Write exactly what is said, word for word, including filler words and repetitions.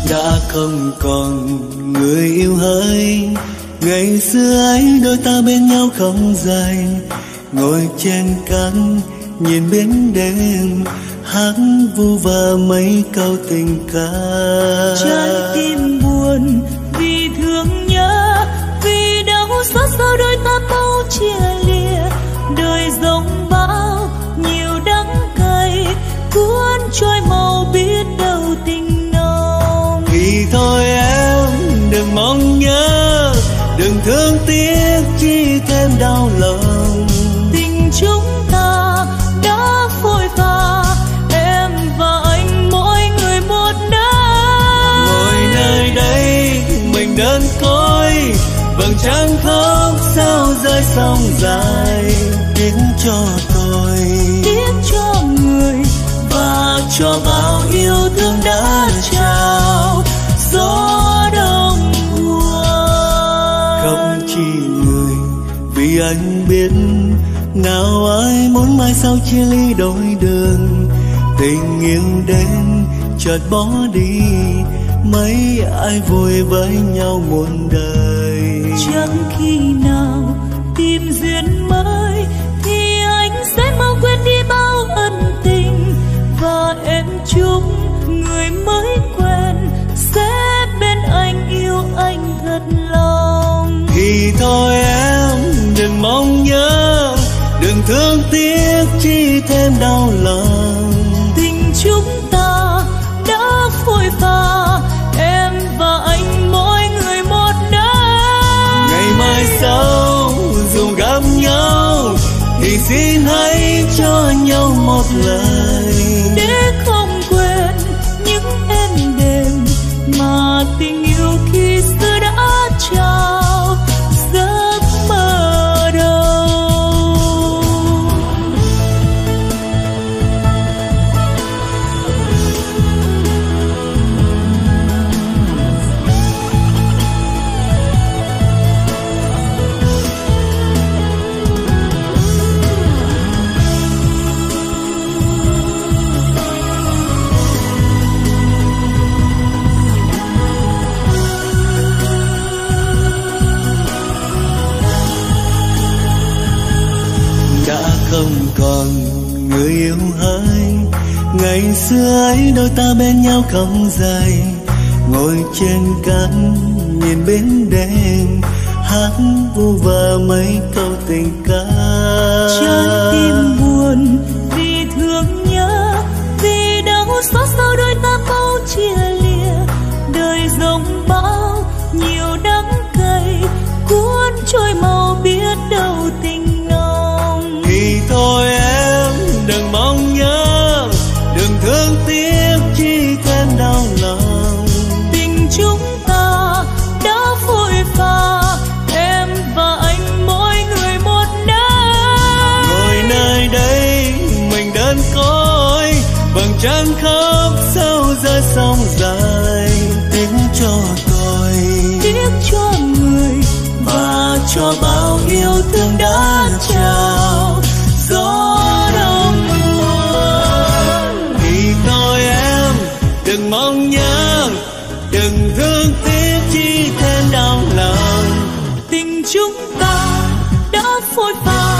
đã không còn người yêu hỡi. Ngày xưa ấy đôi ta bên nhau không dài, ngồi trên cát nhìn biển đêm, hát vu vơ mấy câu tình ca. Trái tim buồn vì thương nhớ, vì đau xót sao đôi ta mau chia lìa. Đời giống bão nhiều đắng cay, cuốn trôi màu biết đâu tình nồng. Thì thôi em đừng mong nhớ, đừng thương tiếc chi thêm đau lòng. Tình chúng ta đã phôi pha, em và anh mỗi người một nơi. Ngồi nơi đây mình đơn côi, vầng trăng khóc sao rơi sông dài. Tiếc cho tôi, tiếc cho người, và cho bao yêu thương đã trao gió đông buồn. Không chỉ người vì anh biết, nào ai muốn mai sau chia ly đôi đường. Tình yêu đến chợt bỏ đi, mấy ai vui với nhau muôn đời. Chẳng khi nào tìm duyên mới thì anh sẽ mau quên đi bao ân tình. Và em chúc người mới quen sẽ bên anh, yêu anh thật lòng. Thì thôi em đừng mong nhớ, đừng thương tiếc chi thêm đau lòng. Tình chúng ta đã phôi pha, em và anh mỗi người một nơi. Ngày mai sau dù gặp nhau thì xin hãy cho nhau một lời, để không quên những êm đềm mà tình yêu khi xưa đã trao giấc mơ đầu. Không còn người yêu hỡi, ngày xưa ấy đôi ta bên nhau không dài, ngồi trên cát nhìn bên đêm, hát vu vơ mấy câu tình ca. Trái tim buồn vì thương nhớ, vì đau xót sao đôi ta mau chia lìa. Đời giống bão nhiều đắng cay, cuốn trôi màu biết đâu tình nồng. Thì thôi em đừng mong nhớ, đừng thương tiếc chi thêm đau lòng. Tình chúng ta đã phôi pha, em và anh mỗi người một nơi. Ngồi nơi đây mình đơn côi, vầng trăng khóc sao rơi sông dài. Tiếc cho tôi, tiếc cho người, và cho bao yêu thương đã trao gió đông buồn. Thì thôi em đừng mong nhớ, đừng thương tiếc chi thêm đau lòng. Tình chúng ta đã phôi pha,